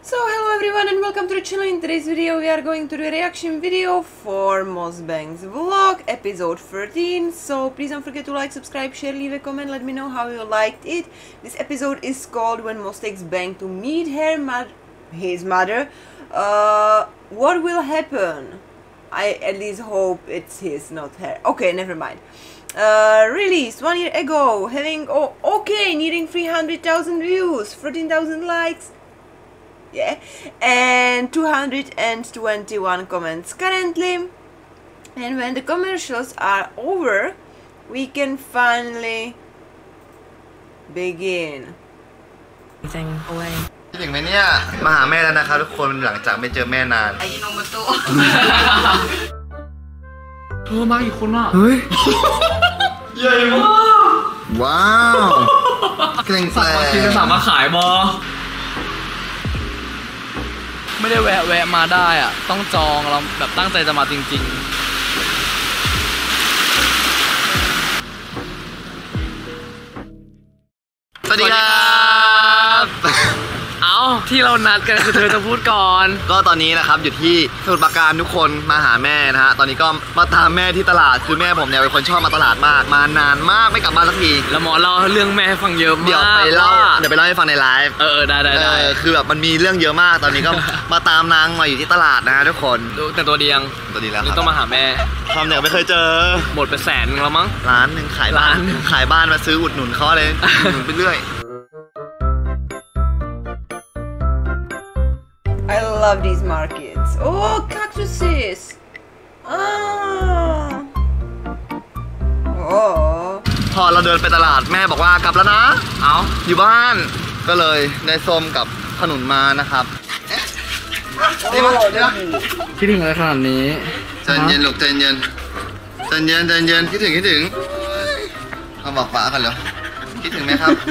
So hello everyone and welcome to the channel. In today's video we are going to do a reaction video for Mosbang's vlog episode 13. So please don't forget to like, subscribe, share, leave a comment, let me know how you liked it. This episode is called When Mos Takes Bang to Meet his mother. What will happen? I at least hope it's his, not her. Okay, never mind. Released 1 year ago, having nearing 300,000 views, 13,000 likes. Yeah, and 221 comments currently. And when the commercials are over, we can finally begin. Away. ถึงไหมเนี่ยมาหาแม่แล้วนะครับทุกคนหลังจากไม่เจอแม่นานไอ้นมมาตัวมากี่คนอ่ะเฮ้ยใหญ่มากว้าวเกรงใจกินสั่งมาขายบอไม่ได้แวะมาได้อ่ะต้องจองเราแบบตั้งใจจะมาจริงๆสวัสดีครับเอาที่เรานัดกันคือเธอจะพูดก่อนก็ตอนนี้นะครับอยู่ที่สมุทรปราการทุกคนมาหาแม่นะฮะตอนนี้ก็มาตามแม่ที่ตลาดคือแม่ผมเนี่ยเป็นคนชอบมาตลาดมากมานานมากไม่กลับบ้านสักทีแล้วหมอเล่าเรื่องแม่ฟังเยอะมากเดี๋ยวไปเล่าให้ฟังในไลฟ์ได้คือแบบมันมีเรื่องเยอะมากตอนนี้ก็มาตามนางมาอยู่ที่ตลาดนะฮะทุกคนแต่ตัวดีแล้วต้องมาหาแม่ความเนี่ยไม่เคยเจอหมดไป100,000แล้วมั้งล้านหนึ่งขายบ้านมาซื้ออุดหนุนเขาเลยอุดหนุนไปเรื่อย I love these markets. Oh, cactuses! Oh. พอเราเดินไปตลาดแม่บอกว่ากลับแล้วนะเอาอยู่บ้านก็เลยได้ส้มกับขนุนมานะครับคิดถึงอะไรขนาดนี้ใจเย็นลูกใจเย็นคิดถึงเขาบอกป้ากันเหรอคิดถึงไหมครับ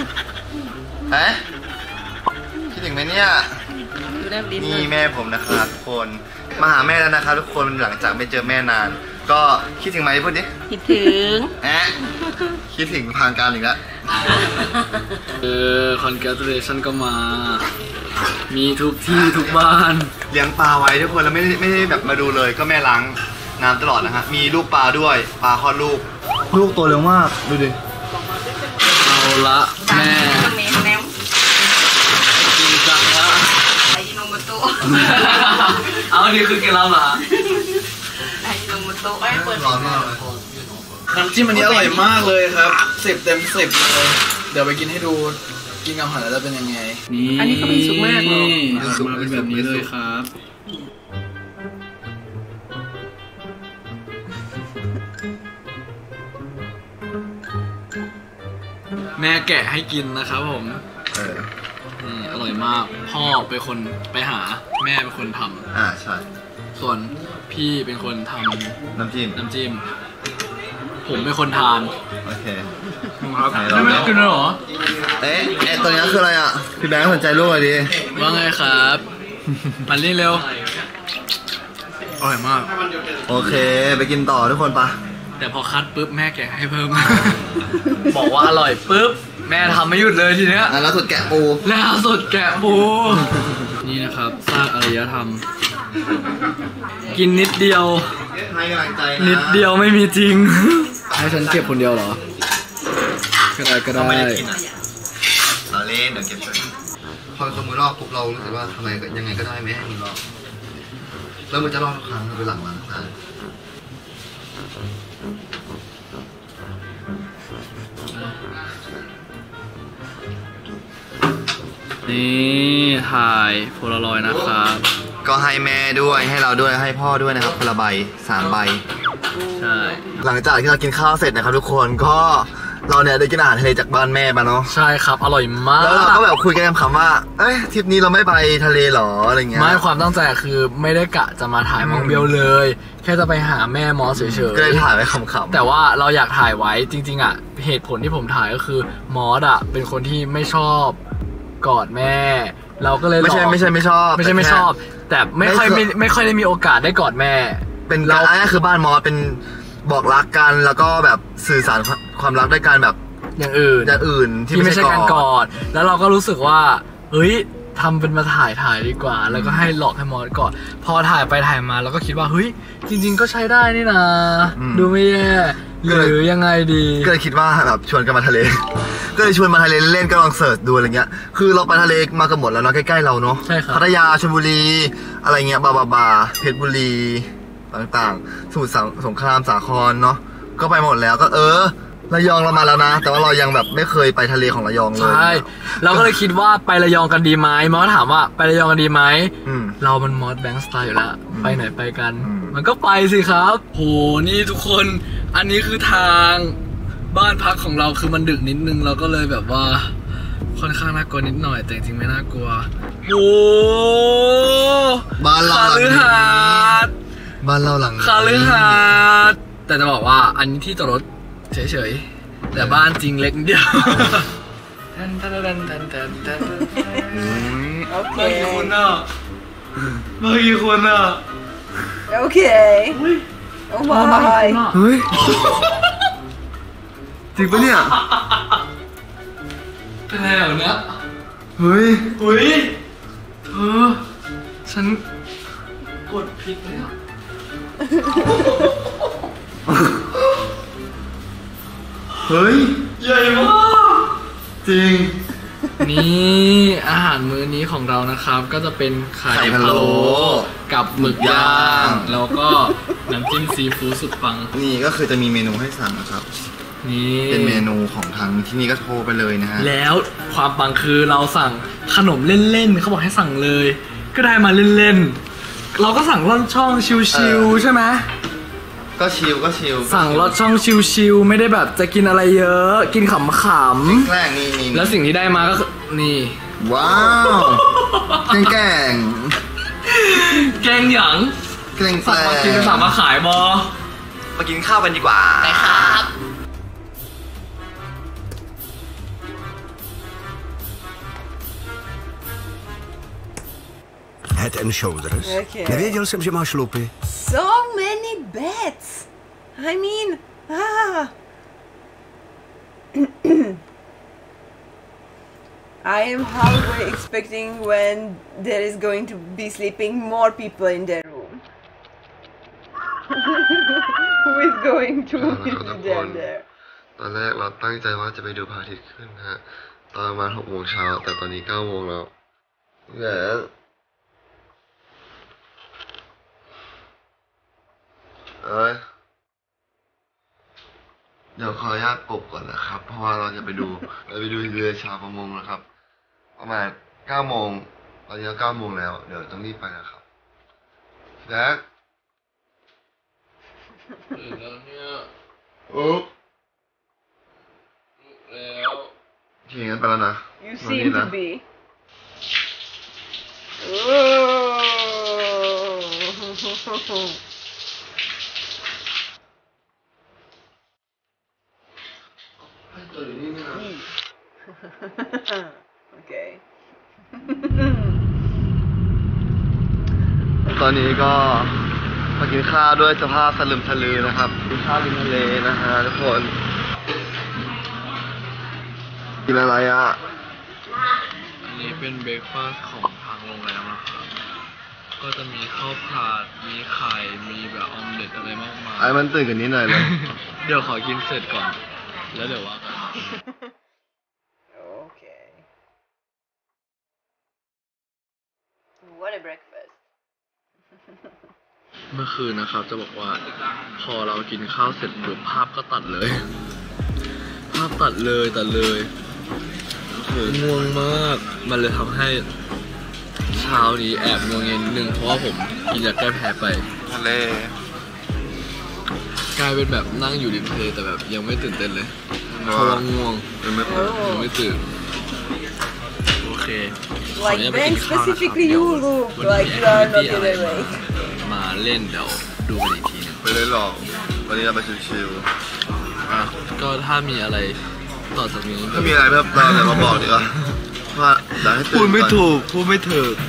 คิดถึงไหมเนี่ยนี่แม่ผมนะครับทุกคนมาหาแม่แล้วนะครับทุกคนหลังจากไม่เจอแม่นานก็คิดถึงไหมพูดดิคิดถึงคิดถึงทางการอีกแล้ว congratulation ก็มามีทุกที่ทุกบ้านเลี้ยงปลาไว้ทุกคนแล้วไม่ได้แบบมาดูเลยก็แม่ล้างน้ำตลอดนะฮะมีลูกปลาด้วยปลาคลอดลูกตัวเร็วมากดูดิเอาละแม่จริงจังแล้วเอาอันนี้คือกินแล้วเหรอร้อนมากเลยน้ำจิ้มอันนี้อร่อยมากเลยครับ10 เต็ม 10เลยเดี๋ยวไปกินให้ดูกินกับอาหารแล้วจะเป็นยังไงนี่อันนี้ก็เป็นสุกมากเลยสุกมาเป็นแบบนี้เลยครับแม่แกะให้กินนะครับผมนี่อร่อยมากพ่อเป็นคนไปหาแม่เป็นคนทำใช่ส่วนพี่เป็นคนทำน้ำจิ้มผมเป็นคนทานโอเคครับไม่กินเลยเหรอตัวนี้คืออะไรอ่ะพี่แบงค์สนใจลูกอะไรดีว่าไงครับมันนี่เร็วอร่อยมากโอเคไปกินต่อทุกคนปะแต่พอคัดปุ๊บแม่แกะให้เพิ่มบอกว่าอร่อยปุ๊บแม่ทำไม่หยุดเลยทีเนี้ยแล้วสุดแกะปูนี่นะครับสร้างอารยธรรมกินนิดเดียวให้กำลังใจนิดเดียวไม่มีจริงให้ฉันเก็บคนเดียวเหรอก็ได้เราเล่นเดี๋ยวเก็บช่วยพอคนมือรอบปุ๊บเรารู้สึกว่าทำไมยังไงก็ได้ไม่ให้มือรอบแล้วมันจะรอบทุกครั้งเป็นหลังนี่ถ่ายโพลารอยด์นะครับก็ให้แม่ด้วยให้เราด้วยให้พ่อด้วยนะครับคนละใบ3 ใบใช่หลังจากที่เรากินข้าวเสร็จนะครับทุกคนก็เราเนี่ยได้กินอาหารทะเลจากบ้านแม่มาเนาะใช่ครับอร่อยมากแล้วเราก็แบบคุยกันคำว่าทริปนี้เราไม่ไปทะเลหรออะไรเงี้ยไม่ความตั้งใจคือไม่ได้กะจะมาถ่ายมองเบลเลยแค่จะไปหาแม่มอสเฉยๆก็เลยถ่ายไว้ขำๆแต่ว่าเราอยากถ่ายไว้จริงๆอ่ะเหตุผลที่ผมถ่ายก็คือมอสอ่ะเป็นคนที่ไม่ชอบกอดแม่เราก็เลยไม่ใช่ไม่ชอบแต่ไม่ค่อยได้มีโอกาสได้กอดแม่เป็นเราคือบ้านมอสเป็นบอกรักกันแล้วก็แบบสื่อสารความรักด้วยการแบบอย่างอื่นที่ไม่ใช่การกอดแล้วเราก็รู้สึกว่าเฮ้ยทำเป็นมาถ่ายดีกว่าแล้วก็ให้หลอกให้มอสก่อนพอถ่ายไปถ่ายมาเราก็คิดว่าเฮ้ยจริงๆก็ใช้ได้นี่นะดูไม่แย่หรือยังไงดีก็เลยคิดว่าแบบชวนกันมาทะเลก็เลยชวนมาทะเลเล่นก็ลองเสิร์ชดูอะไรเงี้ยคือเราไปทะเลมากันหมดแล้วเนาะใกล้ๆเราเนาะพัทยาชลบุรีอะไรเงี้ยบาเพชรบุรีต่างๆสมุทรสงครามสาครเนาะก็ไปหมดแล้วก็ระยองเรามาแล้วนะแต่ว่าเรายังแบบไม่เคยไปทะเลของระยองเลยใช่เราก็เลยคิดว่าไประยองกันดีไหมมอสถามว่าไประยองกันดีไหมเรามันมอสแบงค์สไตล์อยู่แล้วไปไหนไปกันมันก็ไปสิครับโหนี่ทุกคนอันนี้คือทางบ้านพักของเราคือมันดึกนิดนึงเราก็เลยแบบว่าค่อนข้างน่ากลัวนิดหน่อยแต่จริงๆไม่น่ากลัวโอ้บ้านเราหลังบ้านเราหลังคาลือหาดแต่จะบอกว่าอันนี้ที่จอดรถเฉยๆแต่บ้านจริงเล็กนิดเดียวโอเคมากี่คนอ่ะมากี่คนอ่ะโอเคโอ้ยเฮ้ยจริงปะเนี่ยเป็นอะไรเหรอเนี่ยเฮ้ยเธอฉันกดผิดเลยอ่ะเฮ้ยใหญ่มากจริงนี่อาหารมื้อนี้ของเรานะครับก็จะเป็นไข่พะโล้กับหมึกย่างแล้วก็น้ำจิ้มซีฟู้ดสุดปังนี่ก็คือจะมีเมนูให้สั่งนะครับนี่เป็นเมนูของทางที่นี่ก็โทรไปเลยนะฮะแล้วความปังคือเราสั่งขนมเล่นๆเขาบอกให้สั่งเลยก็ได้มาเล่นๆเราก็สั่งล่อนช่องชิวๆใช่ไหมก็ชิลสั่งลอดช่องชิลไม่ได้แบบจะกินอะไรเยอะกินขำๆแกล้งนี่แล้วสิ่งที่ได้มาก็นี่ว้าวแกงหยังสั่งมากินสั่งมาขายบอมากินข้าวกันดีกว่าไปครับ Head and shoulders. Nevěděl jsem, že máš lupy. So many beds. I mean, I am halfway expecting when there is going to be sleeping more people in their room. Who is going to visit them there? ตอนแรกเราตั้งใจว่าจะไปดูพระอาทิตย์ขึ้นนะฮะตอนประมาณ6 โมงเช้าแต่ตอนนี้9 โมงแล้วเดี๋ยวขออนุญาตปลุกก่อนนะครับเพราะว่าเราจะไปดูเรือชาวประมงนะครับประมาณ9 โมงตอนนี้9 โมงแล้วเดี๋ยวต้องรีบไปนะครับแล้วเนี่ยแล้วทีงั้นไปแล้วนะ You seem to be โอเคตอนนี้ก็มากินข้าวด้วยสภาพสลึมสลือนะครับกินข้าวริมทะเลนะฮะทุกคนกินอะไรอ่ะอันนี้เป็นเบรคฟาสต์ของทางโรงแรมนะครับก็จะมีข้าวผัดมีไข่มีแบบออมเล็ตอะไรมากมายไอ้มันตื่นกันนิดหน่อยเลยเดี๋ยวขอกินเสร็จก่อนแล้วเดี๋ยวว่ากันโอเค What a breakfast เมื่อคืนนะครับจะบอกว่าพอเรากินข้าวเสร็จปุ๊บภาพก็ตัดเลยง่วงมากมันเลยทำให้เช้านี้แอบงวงเงียนิดนึงเพราะว่าผมกินยาแก้แพ้ไปทะเลกลายเป็นแบบนั่งอยู่ริมทะเลแต่แบบยังไม่ตื่นเต้นเลยเพราะว่าง่วงยังไม่ตื่นโอเค Like Ben specifically you look like you are not awake มาเล่นเดี๋ยวดูกันอีกทีนึงไปเลยหรอวันนี้เราไปชิลๆก็ถ้ามีอะไรต่อจากนี้ถ้ามีอะไรเพิ่มเติมเดี๋ยวมาบอกดีกว่าว่าพูดไม่ถูกพูดไม่ถูก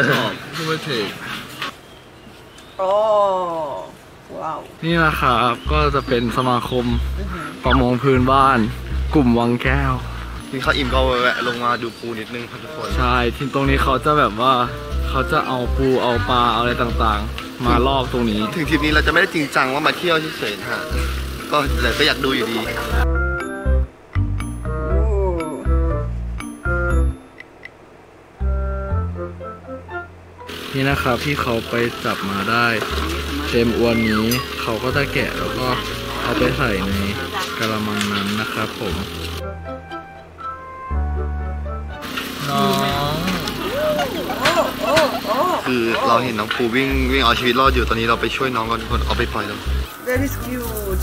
อ๋อว้าวนี่นะครับก็จะเป็นสมาคมประมงพื้นบ้านกลุ่มวังแก้วกินข้าวอิ่มก็แวะลงมาดูปูนิดนึงครับทุกคนใช่ที่ตรงนี้เขาจะแบบว่าเขาจะเอาปูเอาปลาเอาอะไรต่างๆมาลอกตรงนี้ถึงทริปนี้เราจะไม่ได้จริงจังว่ามาเที่ยวเฉยๆนะฮะก็แต่ก็อยากดูอยู่ดีนี่นะครับที่เขาไปจับมาได้เต็มอวนนี้เขาก็จะแกะแล้วก็เอาไปใส่ในกระมังนั้นนะครับผมน้องคือเราเห็นน้องปูวิ่งเอาชีวิตรอดอยู่ตอนนี้เราไปช่วยน้องกันทุกคนเอาไปปล่อยแล้ว That is cute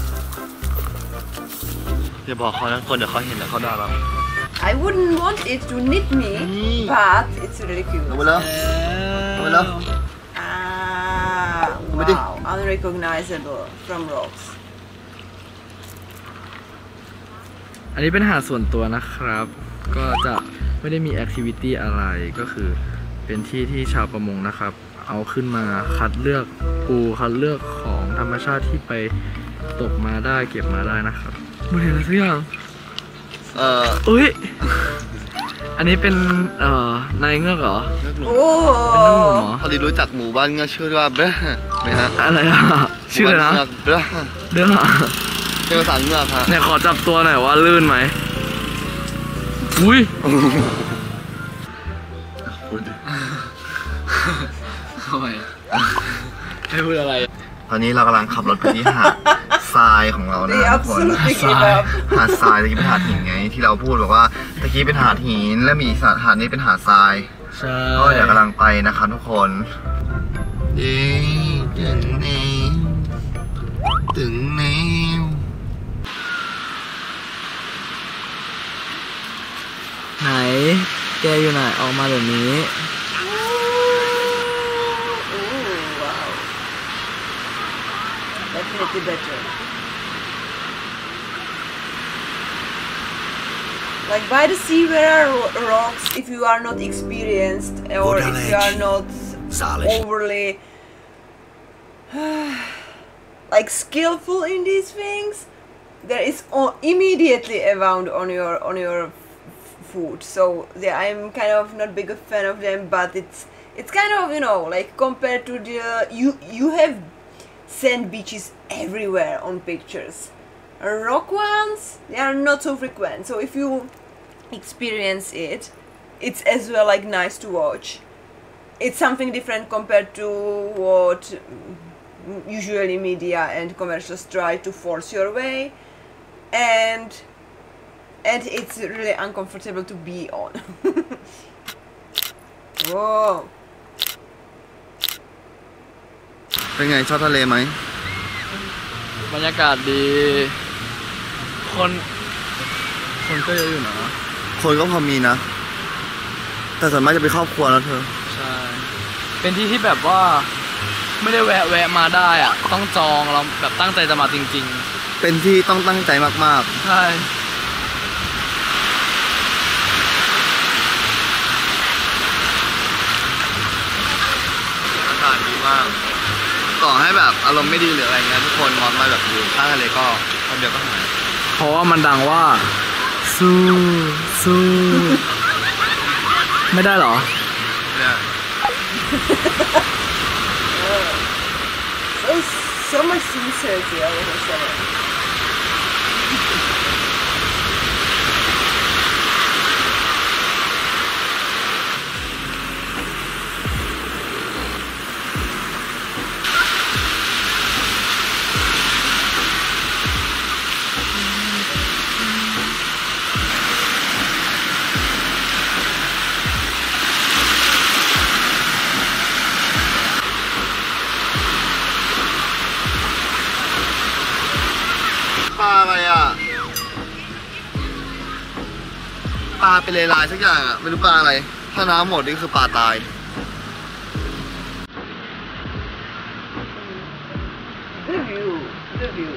อย่าบอกเขานะคนเดี๋ยวเขาเห็นแล้วเขาด่าเรา I wouldn't want it to knit me but it's really cute ลงไปแล้วลงไปแล้ว wow unrecognizable from rocks อันนี้เป็นหาดส่วนตัวนะครับก็จะไม่ได้มีแอคทิวิตี้อะไรก็คือเป็นที่ที่ชาวประมงนะครับเอาขึ้นมาคัดเลือกปูคัดเลือกของธรรมชาติที่ไปตกมาได้เก็บมาได้นะครับไม่เห็นอะไรสักอย่างอุ้ยอันนี้เป็นนายเงือกเหรอโอ้เป็นนกหนูเหรอพอดีรู้จักหมู่บ้านเงือกชื่อว่าเบ้ไหมฮะอะไรอ่ะชื่ออะไรนะเบ้เป็นภาษาเงือกฮะเนี่ยขอจับตัวหน่อยว่าลื่นไหมอุ้ยให้พูดอะไรตอนนี้เรากำลังขับรถไปที่หาดทรายของเรานะทุกคนหาดทรายตะกี้เป็นหาดหินไงที่เราพูดบอกว่าตะกี้เป็นหาดหินและมีหาดนี้เป็นหาดทรายก็เดี๋ยวกำลังไปนะครับทุกคนถึงไหนแกอยู่ไหนออกมาแบบนี้ Definitely better. Like by the sea where are rocks, if you are not experienced or if you are not overly like skillful in these things, there is immediately a wound on your foot. So yeah, I'm kind of not big a fan of them, but it's kind of, you know, like compared to the you have sand beaches everywhere on pictures. Rock ones, they are not so frequent. So if you experience it, it's as well like nice to watch. It's something different compared to what usually media and commercials try to force your way, and it's really uncomfortable to be on. Whoa. เป็นไงชอบทะเลไหมบรรยากาศดีคนก็เยอะอยู่นะคนก็พอมีนะแต่ส่วนมากจะเป็นครอบครัวนะเธอใช่เป็นที่ที่แบบว่าไม่ได้แวะมาได้อ่ะต้องจองเราแบบตั้งใจจะมาจริงๆเป็นที่ต้องตั้งใจมากๆใช่อากาศดีมากต่อให้แบบอารมณ์ไม่ดีหรืออะไรเงี้ยทุกคนมองมาแบบอยู่ข้างทะเลก็คนเดียวก็หายเพราะว่ามันดังว่าสู้ไม่ได้หรอเนี่ย so much sincerity all of a sudden ปลาอะไรอ่ะปลาเป็นลายๆสักอย่างอ่ะไม่รู้ปลาอะไรถ้าน้ำหมดนี่คือปลาตาย The view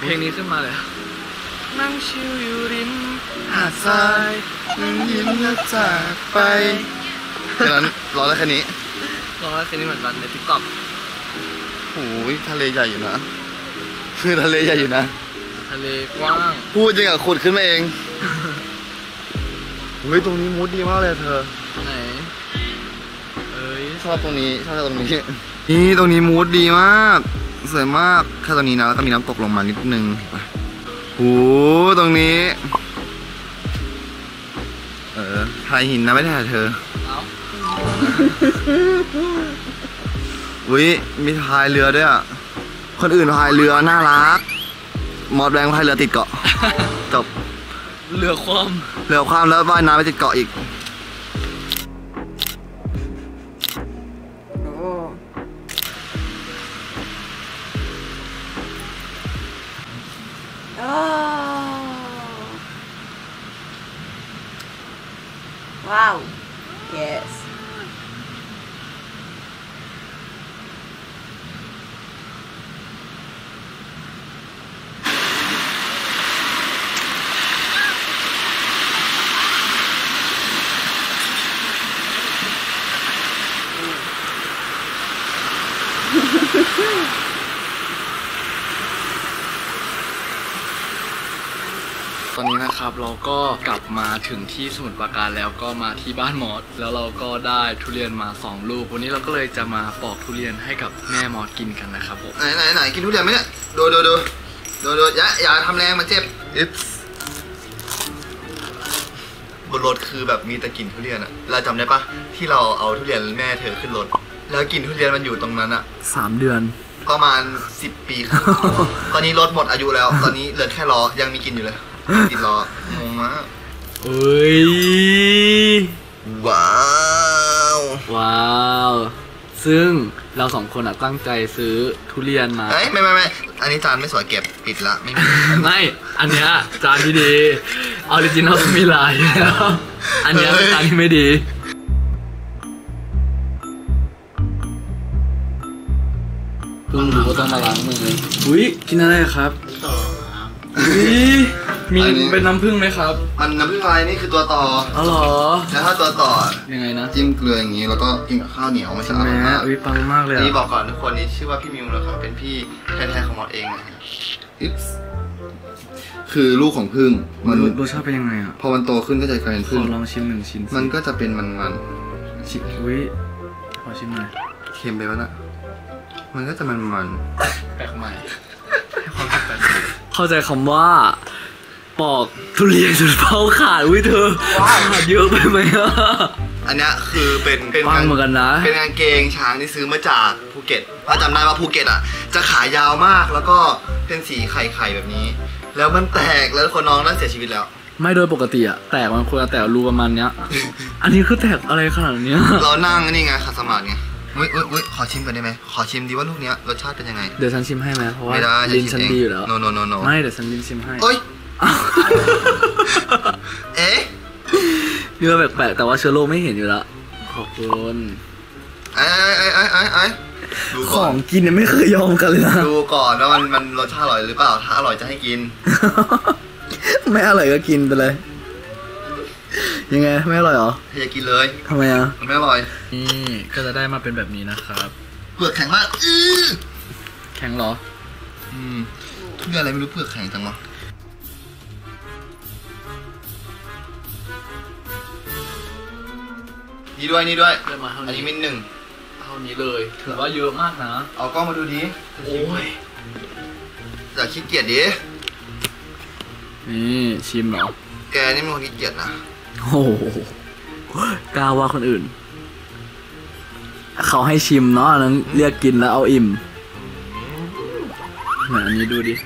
เพลงนี้ขึ้นมาเลยนั่งชิวอยู่ริมหาดทรายนั่งยิ้มแล้วจากไปแค่นั้นร้องได้แค่นี้ร้องได้แค่นี้เหมือนกันในติ๊กต็อกโอ้ยทะเลใหญ่อยู่นะคือทะเลใหญ่อยู่นะทะเลกว้างพูดจริงอ่ะขุดขึ้นมาเองเฮ้ยตรงนี้มูดดีมากเลยเธอไหนชอบตรงนี้ชอบตรงนี้นี่ตรงนี้มูดดีมากสวยมากแค่ตรงนี้นะแล้วก็มีน้ำตกลงมานิดนึงโอ้ตรงนี้ถ่ายหินนะไม่ถ่ายเธออุ้ยมีพายเรือด้วยอ่ะคนอื่นพายเรือน่ารักมอดแบงค์พายเรือติดเกาะจบเรือคว่ำแล้วว่ายน้ำไปติดเกาะอีกว้าว yes ตอนนี้นะครับเราก็กลับมาถึงที่สมุทรปราการแล้วก็มาที่บ้านมอสแล้วเราก็ได้ทุเรียนมา2 ลูกวันนี้เราก็เลยจะมาปอกทุเรียนให้กับแม่มอสกินกันนะครับผมไหนกินทุเรียนไหมเนี่ยดูอย่าทำแรงมันเจ็บบนรถคือแบบมีแต่กลิ่นทุเรียนอะเราจำได้ปะที่เราเอาทุเรียนแม่เธอขึ้นรถแล้วกลิ่นทุเรียนมันอยู่ตรงนั้นอะ 3 เดือนประมาณ10 ปีครับตอนนี้รถหมดอายุแล้วตอนนี้เหลือแค่ล้อยังมีกลิ่นอยู่เลยติดล้องงมากเอ้ยว้าวซึ่งเรา2 คนตั้งใจซื้อทุเรียนมาไม่อันนี้จานไม่สวยเก็บปิดละไม่อันเนี้ยจานที่ดีออริจินอลมีลายแล้วอันเนี้ยเป็นจานที่ไม่ดีเพิ่งรู้ว่าต้องมาล้างมืออุ้ยกินอะไรครับมีเป็นน้ำผึ้งไหมครับมันน้ำผึ้งอะไรนี่คือตัวต่ออ๋อเหรอแล้วถ้าตัวต่อยังไงนะจิ้มเกลืออย่างนี้แล้วก็กินกับข้าวเหนียวไม่ใช่อะไรมากปังมากเลยนี่บอกก่อนทุกคนนี่ชื่อว่าพี่มิวนะครับเป็นพี่แท้ๆของมอสเองนะฮะคือลูกของผึ้งมันรสชาติเป็นยังไงอ่ะพอมันโตขึ้นก็จะกลายเป็นผึ้งลองชิม1 ชิ้นมันก็จะเป็นมันชิมอุ้ยขอชิมหน่อยเค็มไปวะนะมันก็จะมันแปลกใหม่เข้าใจคำว่าปอกทุเรียนจนเป้าขาดอุ้ยเธอขาดเยอะไปไหมอ่ะอันนี้คือเป็นเหมือนกันนะเป็นกางเกงช้างที่ซื้อมาจากภูเก็ตถ้าจำได้ว่าภูเก็ตอ่ะจะขายาวมากแล้วก็เป็นสีไข่แบบนี้แล้วมันแตกแล้วคนน้องนั้นเสียชีวิตแล้วไม่โดยปกติอ่ะแตกมันควรจะแตกรูประมาณเนี้ยอันนี้คือแตกอะไรขนาดนี้เรานั่งนี่ไงขัดสมาธิไงอุ้ยขอชิมกันได้ไหมขอชิมดีว่าลูกเนี้ยรสชาติเป็นยังไงเดี๋ยวฉันชิมให้ไหมเพราะว่าลิ้นฉันดีอยู่แล้ว no ไม่เดี๋ยวฉันลิ้นชิมให้เนื้อแปลกๆแต่ว่าเชื้อโรคไม่เห็นอยู่แล้วขอบคุณของกินเนี่ยไม่เคยยอมกันเลยนะดูก่อนว่ามันรสชาติอร่อยหรือเปล่าถ้าอร่อยจะให้กินไม่อร่อยก็กินไปเลยยังไงไม่อร่อยเหรออย่ากินเลยทำไมอ่ะมันไม่อร่อยนี่ก็จะได้มาเป็นแบบนี้นะครับเปลือกแข็งมากแข็งเหรอทุเรียนอะไรไม่รู้เปลือกแข็งจังวะนี่ด้วยอันนี้มิน1 เท่านี้เลยถือว่าเยอะมากนะเอากล้องมาดูดิโอ้ยอย่าขี้เกียจดินี่ชิมเหรอแกนี่มันคนขี้เกียจนะโอ้กล้าว่าคนอื่นเขาให้ชิมเนาะนั้นเรียกกินแล้วเอาอิ่มอันนี้ดูดิ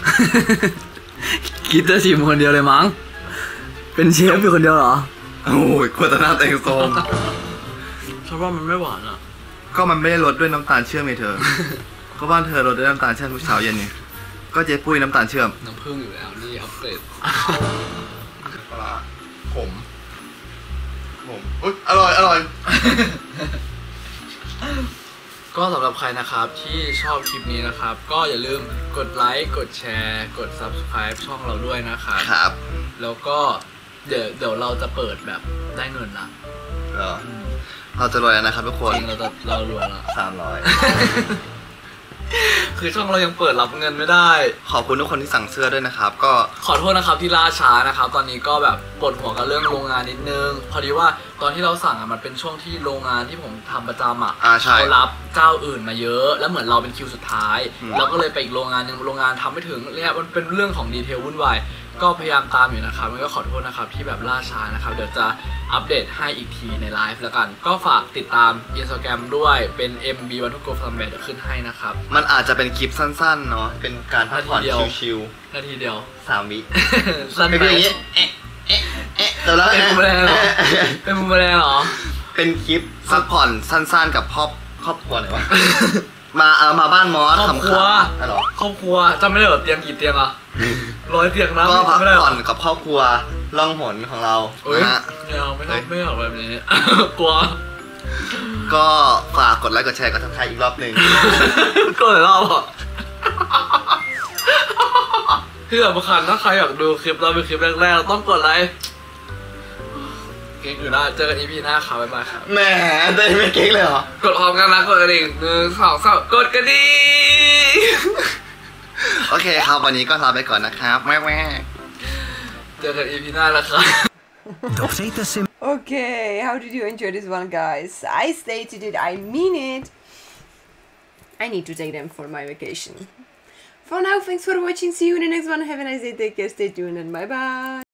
คิดจะชิมคนเดียวเลยมั้งเป็นเชฟอยู่คนเดียวเหรอโอ้ยควรจะน่าแต่งโซมชอบว่ามันไม่หวานอ่ะก็มันไม่ได้รสด้วยน้ำตาลเชื่อมไงเธอก็บ้านเธอรสด้วยน้ำตาลเชื่อมทุกเช้าเย็นนี่ก็เจ๊ปุ้ยน้ำตาลเชื่อมน้ำผึ้งอยู่แล้วนี่อัปเกรดปลาผมอุ๊ยอร่อยก็สำหรับใครนะครับที่ชอบคลิปนี้นะครับก็อย่าลืมกดไลค์กดแชร์กด Subscribe ช่องเราด้วยนะครับครับแล้วก็เดี๋ยวเราจะเปิดแบบได้เงินละเราจะรวยแล้วนะครับทุกคนจริงเรารวยละ 300 คือช่องเรายังเปิดรับเงินไม่ได้ขอบคุณทุกคนที่สั่งเสื้อด้วยนะครับก็ขอโทษนะครับที่ล่าช้านะครับตอนนี้ก็แบบปวดหัวกับเรื่องโรงงานนิดนึงพอดีว่าตอนที่เราสั่งมันเป็นช่วงที่โรงงานที่ผมทำประจำเขารับเจ้าอื่นมาเยอะแล้วเหมือนเราเป็นคิวสุดท้ายเราก็เลยไปอีกโรงงานนึงโรงงานทำไม่ถึงเนี่ยมันเป็นเรื่องของดีเทลวุ่นวายก็พยายามตามอยู่นะครับมันก็ขอโทษนะครับที่แบบล่าช้านะครับเดี๋ยวจะอัปเดตให้อีกทีในไลฟ์แล้วกันก็ฝากติดตาม Instagram ด้วยเป็น MB1ToGo_From_Bed เดี๋ยวขึ้นให้นะครับมันอาจจะเป็นคลิปสั้นๆเนาะเป็นการพักผ่อนชิลๆนาทีเดียว 3 วิสั้นไปอย่างงี้แต่แล้วเป็นมุมแรงเหรอเป็นมุมแรงเหรอเป็นคลิปพักผ่อนสั้นๆกับครอบครัวไหนวะมาบ้านมอสครอบครัวครอบครัวจำไม่ได้เหรอเตียงกี่เตียงอ่ะ100 เตียงนะก็พักผ่อนกับครอบครัวล่องหนของเรานะไม่เอาแบบนี้กลัวก็ฝากกดไลค์กดแชร์กดซับสไครบ์อีกรอบหนึ่งกดหลายรอบอ่ะที่สำคัญถ้าใครอยากดูคลิปเราเป็นคลิปแรกๆต้องกดไลค์เก่งอยู่นะเจอกัน EP หน้าครับบ๊ายบายครับแหมแต่ไม่เก่งเลยเหรอกดพร้อมกันนะกดกระดิ่ง1 2 3กดกระดิ่งโอเคครับวันนี้ก็ลาไปก่อนนะครับแม่เจอกัน EP หน้าแล้วครับ Okay, how did you enjoy this one, guys? I stated it, I mean it. I need to take them for my vacation. For now, thanks for watching. See you in the next one. Have a nice day. Take care. Stay tuned and bye bye.